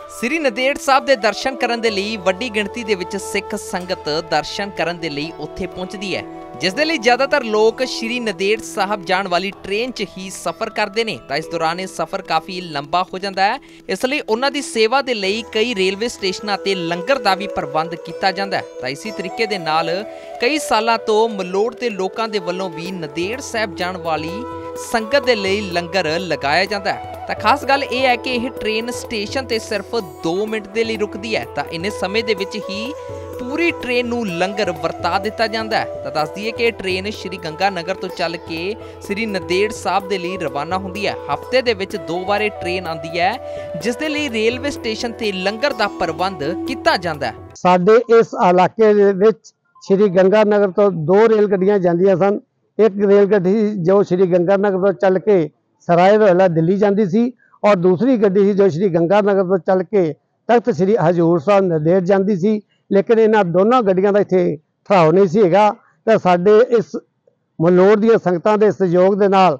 ਸ੍ਰੀ ਨੰਦੇੜ ਸਾਹਿਬ ਦੇ ਦਰਸ਼ਨ ਕਰਨ ਦੇ ਲਈ ਵੱਡੀ ਗਿਣਤੀ ਦੇ ਵਿੱਚ ਸਿੱਖ ਸੰਗਤ ਦਰਸ਼ਨ ਕਰਨ ਦੇ ਲਈ ਉੱਥੇ ਪਹੁੰਚਦੀ ਹੈ, ਜਿਸ ਦੇ ਲਈ ਜ਼ਿਆਦਾਤਰ ਲੋਕ ਸ੍ਰੀ ਨੰਦੇੜ ਸਾਹਿਬ ਜਾਣ ਵਾਲੀ ਟ੍ਰੇਨ 'ਚ ਹੀ ਸਫ਼ਰ ਕਰਦੇ ਨੇ। ਤਾਂ ਇਸ ਦੌਰਾਨ ਇਹ ਸਫ਼ਰ ਕਾਫੀ ਲੰਬਾ ਹੋ ਜਾਂਦਾ ਹੈ, ਇਸ ਲਈ ਉਹਨਾਂ ਦੀ ਸੇਵਾ ਦੇ ਲਈ ਕਈ ਰੇਲਵੇ ਸਟੇਸ਼ਨਾਂ ਤੇ ਲੰਗਰ ਦਾ ਵੀ ਪ੍ਰਬੰਧ ਕੀਤਾ ਜਾਂਦਾ ਹੈ। ਤਾਂ ਇਸੇ ਤਰੀਕੇ ਦੇ ਨਾਲ ਕਈ ਸਾਲਾਂ ਤੋਂ ਮਲੋੜ ਦੇ ਲੋਕਾਂ ਦੇ ਵੱਲੋਂ ਵੀ ਨੰਦੇੜ ਸਾਹਿਬ ਜਾਣ ਵਾਲੀ ਸੰਗਤ ਦੇ ਲਈ ਲੰਗਰ ਲਗਾਇਆ ਜਾਂਦਾ ਹੈ। ਤਾਂ ਖਾਸ ਗੱਲ ਇਹ ਹੈ ਕਿ ਇਹ ਟ੍ਰੇਨ ਸਟੇਸ਼ਨ ਤੇ ਸਿਰਫ 2 ਮਿੰਟ ਦੇ ਲਈ ਰੁਕਦੀ ਹੈ, ਤਾਂ ਇੰਨੇ ਸਮੇਂ ਦੇ ਵਿੱਚ ਹੀ ਪੂਰੀ ਟ੍ਰੇਨ ਨੂੰ ਲੰਗਰ ਵਰਤਾ ਦਿੱਤਾ ਜਾਂਦਾ ਹੈ। ਤਾਂ ਦੱਸ ਦਈਏ ਕਿ ਇਹ ਟ੍ਰੇਨ ਸ਼੍ਰੀ ਗੰਗਾ ਨਗਰ ਤੋਂ ਚੱਲ ਕੇ ਸ੍ਰੀ ਨੰਦੇੜ ਸਾਹਿਬ ਦੇ ਲਈ ਰਵਾਨਾ ਹੁੰਦੀ ਹੈ। ਹਫ਼ਤੇ ਦੇ ਵਿੱਚ 2 ਵਾਰ ਇਹ ਟ੍ਰੇਨ ਆਉਂਦੀ ਹੈ, ਜਿਸ ਦੇ ਲਈ ਰੇਲਵੇ ਸਟੇਸ਼ਨ ਤੇ ਲੰਗਰ ਦਾ ਪ੍ਰਬੰਧ ਕੀਤਾ ਜਾਂਦਾ ਹੈ। ਸਾਡੇ ਇਸ ਇਲਾਕੇ ਦੇ ਵਿੱਚ ਸ਼੍ਰੀ ਗੰਗਾ ਨਗਰ ਤੋਂ 2 ਰੇਲ ਗੱਡੀਆਂ ਜਾਂਦੀਆਂ ਸਨ। एक रेल गड्डी जो श्री गंगा नगर तो चल के सराय रोहिला दिल्ली जाती सी, और दूसरी गड्डी जो श्री गंगा नगर तो चल के तख्त श्री हजूर साहब नंदेड़ जाती सी। लेकिन इन्होंने दोनों गड्डियां का इत्थे ठहराव नहीं सी हैगा। ते साडे इस मलोड़ दी संगतां दे सहयोग दे नाल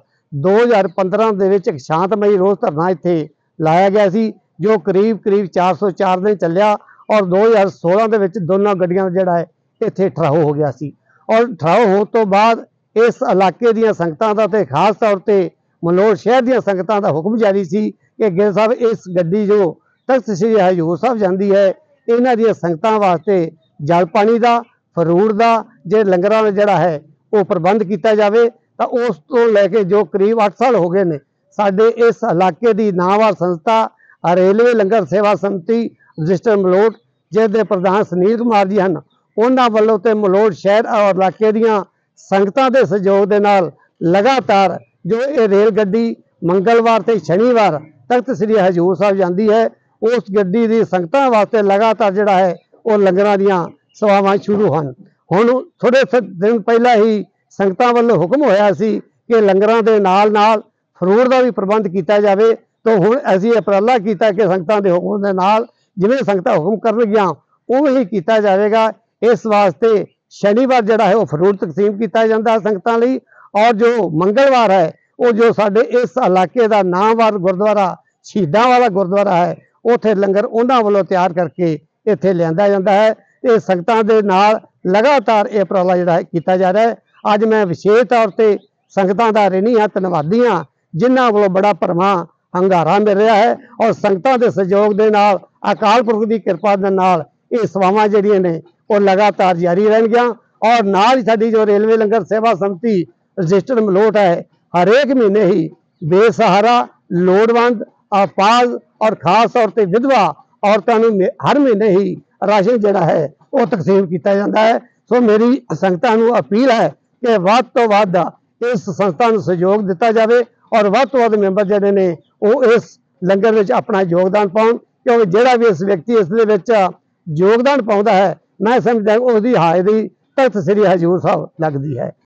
2015 दे विच एक शांतमई रोज़ धरना इत्थे लाया गया सी, जो करीब 404 दिन चलिया, और 2016 दे विच दोनों गड्डियां जिहड़ा है इत्थे ठहराव हो गया सी। और ठहराव होने तो बाद इस इलाके दी संगतां दा ते खास तौर पर मलोड़ शहर दी संगतां दा हुक्म जारी सी कि गिल साहब इस गड्डी जो तख्त श्री हजूर साहब जाती है, इन्हां दी संगतां वास्ते जल पानी का फरूट का जे लंगरां दा जिहड़ा है वो प्रबंध किया जाए। तो उस तो लैके जो करीब 8 साल हो गए ने साडे इस इलाके की नामवर संस्था रेलवे लंगर सेवा समिति रजिस्टर मलोड़ जिसके प्रधान सुनील कुमार जी हैं, उन्होंने वालों तो मलोड़ शहर और इलाके दियां संगतां दे सहयोग दे नाल लगातार जो ये रेल गड्डी मंगलवार ते शनिवार तख्त श्री हजूर साहब जाती है, उस गड्डी की संगतां वास्ते लगातार जिहड़ा है वो लंगरां दियां सेवावां शुरू हैं। हुण थोड़े दिन पहला ही संगतां वालों हुक्म होया सी कि लंगरां दे नाल नाल फरूट का भी प्रबंध किया जाए। तो हुण असीं उपराला कीता कि संगतां दे हुक्म दे नाल जिवें संगतां हुक्म करनगियां उवें ही किया जाएगा। इस वास्ते शनिवार जिहड़ा है वो फरूट तकसीम किया जाता है संगतां लई, और जो मंगलवार है वो जो साडे इस इलाके का नामवर गुरुद्वारा शहीदां वाला गुरुद्वारा है उत्थे लंगर उन्हां वालों तैयार करके इत्थे लिआंदा जांदा है। ये संगतां दे नाल लगातार ये उपराला जिहड़ा है कीता जा रहा है। अज मैं विशेष तौर पर संगतां दा ऋणी हां, धन्नवादी हां, जिन्हां वालों बड़ा भरवां हंगारा मिल रहा है, और संगतां दे सहयोग दे नाल अकाल पुरख दी किरपा दे नाल ये सेवावां जिहड़ियां ने वो लगातार जारी रहनगियां। और नाल साडी जो रेलवे लंगर सेवा समिति रजिस्टर मलोट है हरेक महीने ही बेसहारा लोड़वंद अपाज और खास तौर पर विधवा औरतों को हर महीने ही राशन जिहड़ा है वो तकसीम किया जाता है। सो मेरी संगतां नूं अपील है कि वध तो वध इस संस्था नूं सहयोग दिता जाए, और वध तो वध मैंबर जिहड़े ने वो इस लंगर विच अपना योगदान पाउण, क्योंकि जिहड़ा भी इस व्यक्ति इस दे विच योगदान पाउंदा है मैं समझदा उसकी हाज़री तख्त श्री हजूर साहब लगती है।